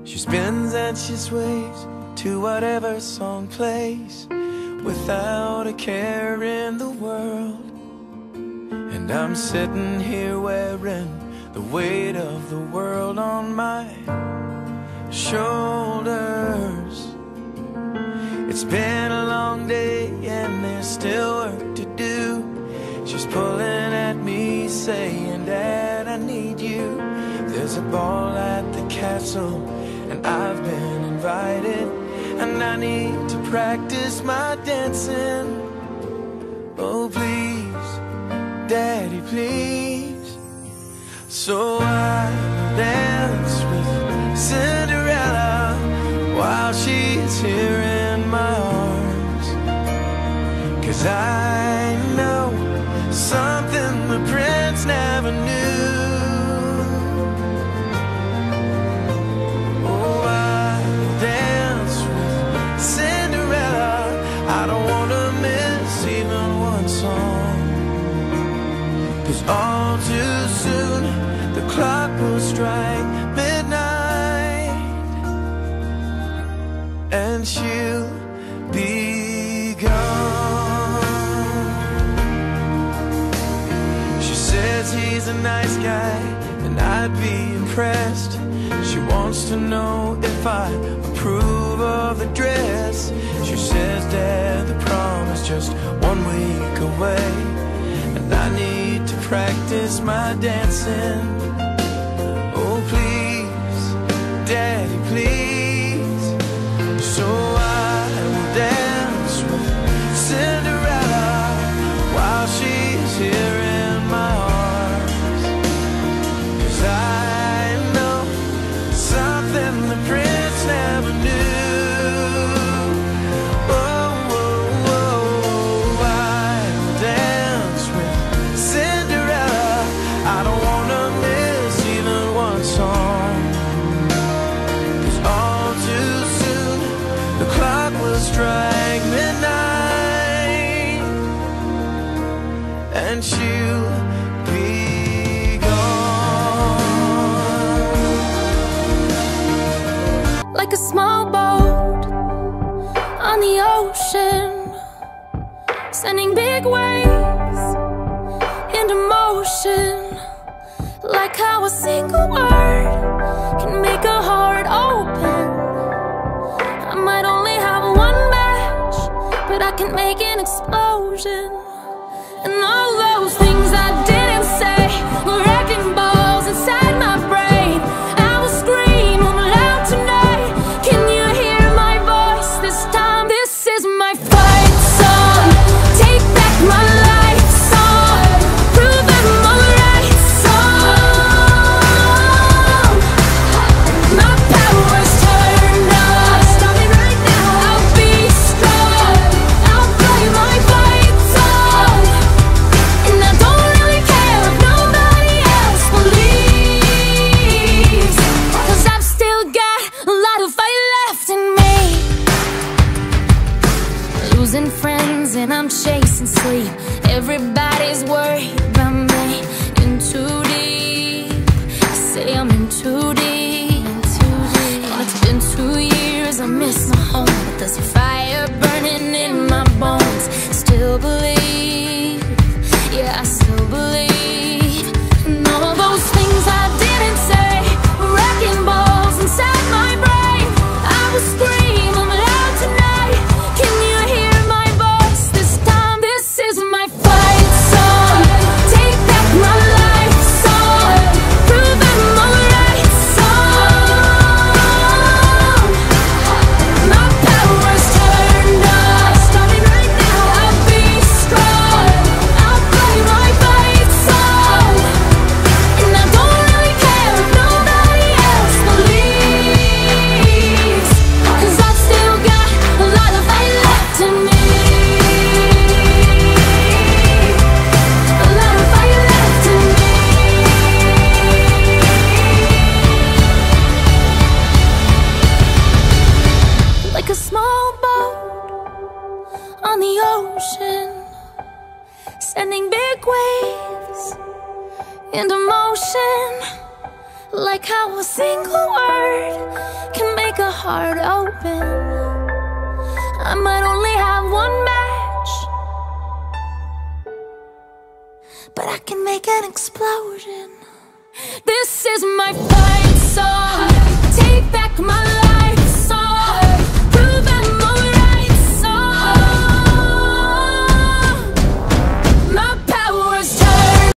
She spins and she sways to whatever song plays, without a care in the world. And I'm sitting here wearing the weight of the world on my shoulders. It's been a long day and there's still work to do. She's pulling at me saying, Dad, I need you. There's a ball at the castle and I've been invited, and I need to practice my dancing. Oh please, Daddy, please. So I dance with Cinderella while she's here in my arms, 'cause I know something the prince never knew. Oh, I dance with Cinderella. I don't want to miss even one song, 'cause all too soon the clock will strike midnight and she'll be gone. She says he's a nice guy and I'd be impressed. She wants to know if I approve of the dress. She says, Dad, the prom is just 1 week away, and I need to practice my dancing. Oh please, Daddy, please. So I will dance with Cinderella while she's here in my arms, 'cause I know something the prince never knew. Oh, oh, oh, I will dance with Cinderella. I don't want to miss even one song, 'cause all too soon the clock will strike midnight and she'll be gone. Like a small boat on the ocean, sending big waves into motion. Like how a single word can make a heart open. I might only have one match, but I can make an explosion. And all those things I didn't say were wrecking balls inside my brain. I will scream loud tonight. Can you hear my voice this time? This is my fight song. Take back my life song. Prove I'm alright song. My power's turned on. Stop me right now. I'll be strong. I'll play my fight song. And I don't really care if nobody else believes, 'cause I've still got a lot of fight left in me. Losing friends and I'm chasing sleep. Everybody's worried about me. In too deep. You say I'm in too deep. And it's been 2 years, I miss my home, but there's a fire burning in my bones. Still believe, yeah, I still believe. And all those things I didn't say were wrecking balls inside my brain. I will scream loud tonight. Can you hear my voice this time? This is my fight song. Take back my life song. Prove I'm alright song. My power's turned on. Stop me right now. I'll be strong. I'll play my fight song. And I don't really care if nobody else believes, 'cause I've still got a lot of fight left in me. A lot of fight left in me. Like a small boat on the ocean, sending big waves into motion. Like how a single word can heart open. I might only have one match, but I can make an explosion. This is my fight song. Take back my life.